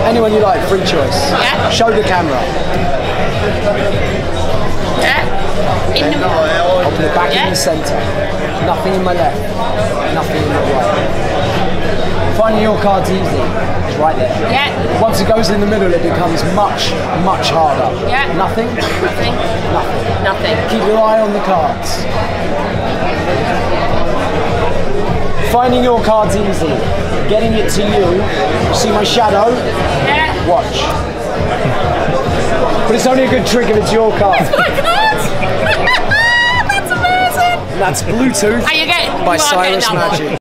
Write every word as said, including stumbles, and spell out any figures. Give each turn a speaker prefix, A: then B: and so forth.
A: Anyone you like, free choice.
B: Yeah.
A: Show the camera.
B: Yeah. In the middle.
A: I'll put it back
B: Yeah.
A: in the centre. Nothing in my left. Nothing in my right. Finding your card's easy. It's right there.
B: Yeah.
A: Once it goes in the middle, it becomes much, much harder.
B: Yeah.
A: Nothing?
B: Nothing.
A: Nothing.
B: Nothing.
A: Keep your eye on the cards. Finding your cards easy. Getting it to you. See my shadow?
B: Yeah.
A: Watch. But it's only a good trick if it's your card.
B: It's my card! That's amazing!
A: That's Bluetooth
B: Are you getting?
A: by
B: you are getting
A: Sirus
B: that one.
A: Magic.